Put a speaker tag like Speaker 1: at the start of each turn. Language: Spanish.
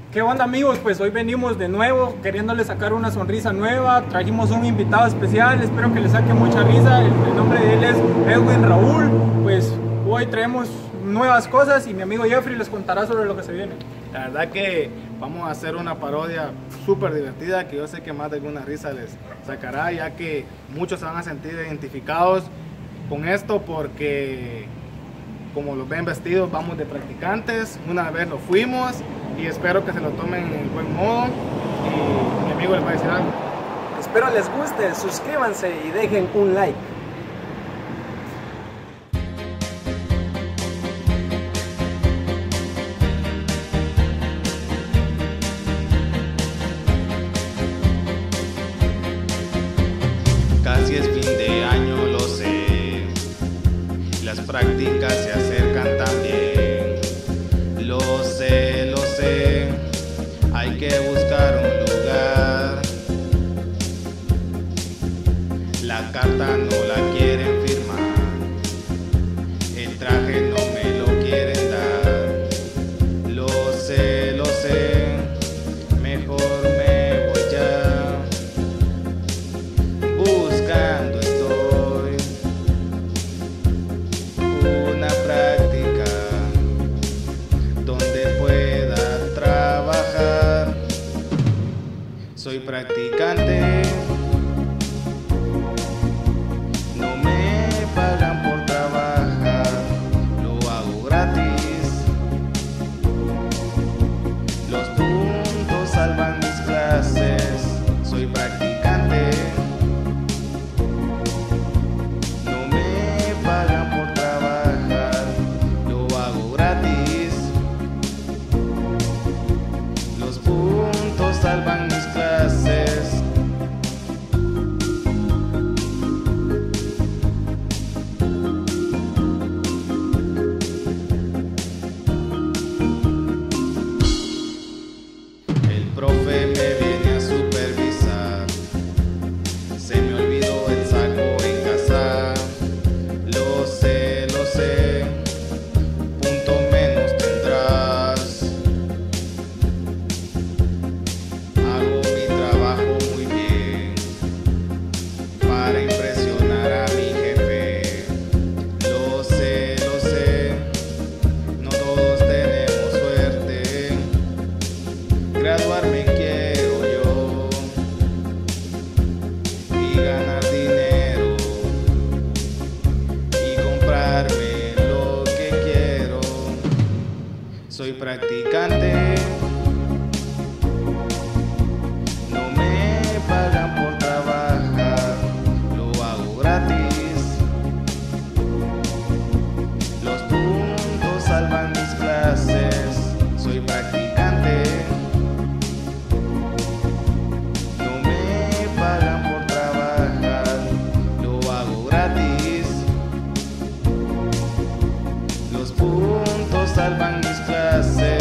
Speaker 1: ¿Qué onda, amigos? Pues hoy venimos de nuevo queriéndoles sacar una sonrisa nueva. Trajimos un invitado especial, espero que le saque mucha risa. El nombre de él es Edwin Raúl. Pues hoy traemos nuevas cosas y mi amigo Jeffrey les contará sobre lo que se viene.
Speaker 2: La verdad que vamos a hacer una parodia súper divertida que yo sé que más de alguna risa les sacará, ya que muchos se van a sentir identificados con esto porque como los ven vestidos vamos de practicantes, una vez lo fuimos y espero que se lo tomen en buen modo y mi amigo les va a decir algo.
Speaker 3: Espero les guste, suscríbanse y dejen un like.
Speaker 4: Casi es fin de año, lo sé. Las prácticas se acercan también. Lo sé. Hay que buscar un lugar. La carta no la quieren firmar. El traje no me lo quieren dar. Lo sé. Mejor me voy ya. Buscando estoy una práctica donde pueda trabajar. Soy practicante, no me pagan por trabajar, lo hago gratis. Los puntos salvan mis clases. Soy practicante. No me pagan por trabajar, lo hago gratis. Los puntos salvan mis clases. El profe me viene a supervisar. Se me olvidó el saco en casa. Lo sé. Punto menos tendrás. Hago mi trabajo muy bien para impresionar a mi jefe. Lo sé. No todos tenemos suerte. Graduarme quiero yo y ganar dinero y comprarme lo que quiero. Soy practicante, no me pagan por trabajar, lo hago gratis. Los puntos salvan mis clases. Soy practicante. No me pagan por trabajar, lo hago gratis. Los puntos salvan mis clases.